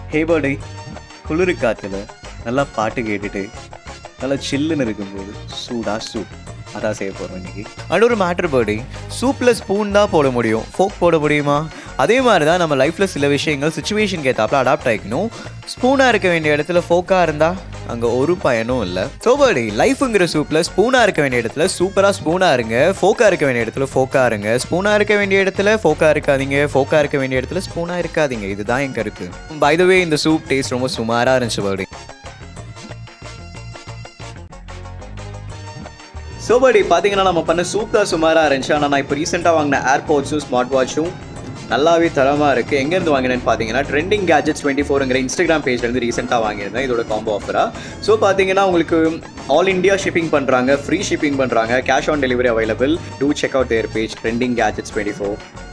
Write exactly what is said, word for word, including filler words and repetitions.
ஹே birthday குளிர் காற்றுல நல்லா பாட்டு கேட்டுட்டு நல்லா சில்லுன்னு இருக்கும்போது சூடா சூப் அதான் செய்ய போகிறோம் இன்றைக்கி. அண்ட் ஒரு மேட்ரு பர்டே, சூப்பில் ஸ்பூன் தான் போட முடியும், ஃபோக் போட முடியுமா? அதே மாதிரி தான் நம்ம லைஃப்பில் சில விஷயங்கள் சுச்சுவேஷனுக்கு ஏற்றாப்புல அடாப்ட் ஆகிக்கணும். ஸ்பூனாக இருக்க வேண்டிய இடத்துல ஃபோக்காக இருந்தால் அங்கே ஒரு பயனும் இல்லை. ஸோ பர்டே, லைஃபுங்கிற சூப்பில் ஸ்பூனாக இருக்க வேண்டிய இடத்துல சூப்பராக ஸ்பூனாக இருங்க, ஃபோக்காக இருக்க வேண்டிய இடத்துல ஃபோக்காக இருங்க, ஸ்பூனாக இருக்க வேண்டிய இடத்துல ஃபோக்காக இருக்காதீங்க, ஃபோக்காக இருக்க வேண்டிய இடத்துல ஸ்பூனாக இருக்காதீங்க. இதுதான் என் கருத்து. பை த வே, இந்த சூப் டேஸ்ட் ரொம்ப சுமாராக இருந்துச்சு பர்டே. ஸோ பர்டே பார்த்தீங்கன்னா நம்ம பண்ண சூப் தான் சுமாராக இருந்துச்சு. ஆனால் நான் இப்போ ரீசெண்டாக வாங்கின ஏர்பாட்ஸும் ஸ்மார்ட் வாட்சும் நல்லாவே தரமாக இருக்குது. எங்கேருந்து வாங்கினேன்னு பார்த்தீங்கன்னா ட்ரெண்டிங் கேஜெட்ஸ் டுவெண்ட்டி ஃபோருங்கிற இன்ஸ்டாகிராம் பேஜ்லேருந்து ரீசெண்டாக வாங்கியிருந்தேன் இதோட காம்போ ஆஃபராக. ஸோ பார்த்தீங்கன்னா உங்களுக்கு ஆல் இண்டியா ஷிப்பிங் பண்ணுறாங்க, ஃப்ரீ ஷிப்பிங் பண்ணுறாங்க, cash on delivery available. To check out their page trending gadgets twenty four.